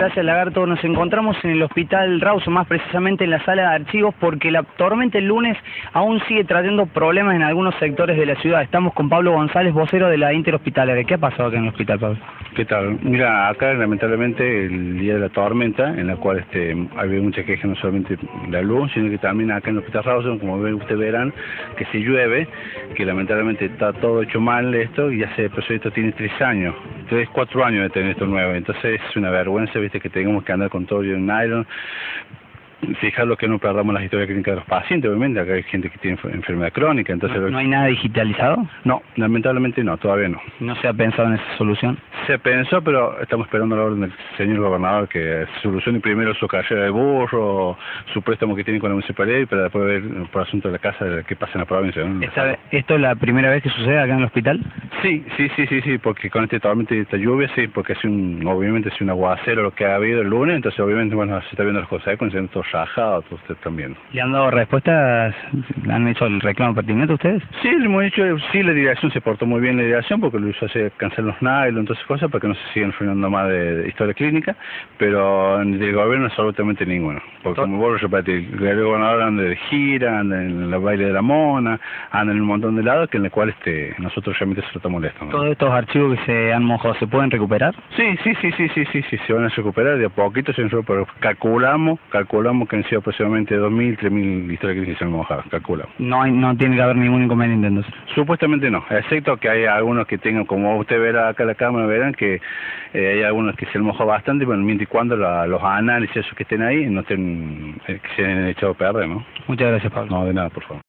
Gracias, Lagarto. Nos encontramos en el Hospital Rawson, más precisamente en la sala de archivos, porque la tormenta el lunes aún sigue trayendo problemas en algunos sectores de la ciudad. Estamos con Pablo González, vocero de la Interhospitalaria. ¿Qué ha pasado acá en el hospital, Pablo? ¿Qué tal? Mira, acá lamentablemente el día de la tormenta, en la cual había mucha queja no solamente de la luz, sino que también acá en el Hospital Rawson, como ustedes verán, que se llueve, que lamentablemente está todo hecho mal esto, y el proyecto tiene 3 años, 4 años de tener esto nuevo, entonces es una vergüenza, viste, que tengamos que andar con todo en nylon. Fijarlo que no perdamos las historias clínicas de los pacientes, obviamente, acá hay gente que tiene enfermedad crónica, entonces... ¿No hay nada digitalizado? No, lamentablemente no, todavía no. ¿No se ha pensado en esa solución? Se pensó, pero estamos esperando la orden del señor gobernador que solucione primero su carrera de burro, su préstamo que tiene con la municipalidad, y para después ver por asunto de la casa qué pasa en la provincia, ¿no? ¿Esto es la primera vez que sucede acá en el hospital? Sí, porque con este tormenta y esta lluvia, sí, porque obviamente es un aguacero lo que ha habido el lunes, entonces obviamente, bueno, se está viendo las cosas, con todo rajado, todo ustedes están viendo. ¿Le han dado respuestas? ¿Han hecho el reclamo pertinente ustedes? Sí, le hemos dicho, sí, la dirección se portó muy bien, la dirección, porque lo hizo hacer cancelar los nylon, entonces cosas, para que no se sigan frenando más de historia clínica, pero del gobierno absolutamente ninguno. Porque como vos lo repetís, el gobernador anda de gira, anda en el baile de la mona, anda en un montón de lados, que en el cual nosotros realmente se lo estamos molestando. ¿Todos estos archivos que se han mojado se pueden recuperar? Sí, se van a recuperar de a poquito, pero calculamos que han sido aproximadamente 2.000, 3.000 historias clínicas que se han mojado, calculamos. No tiene que haber ningún inconveniente entonces. Supuestamente no, excepto que hay algunos que tengan, como usted verá acá en la cámara, verán que hay algunos que se han mojado bastante, pero mientras y cuando los análisis esos que estén ahí no estén, que se han echado a perder, ¿no? Muchas gracias, Pablo. No, de nada, por favor.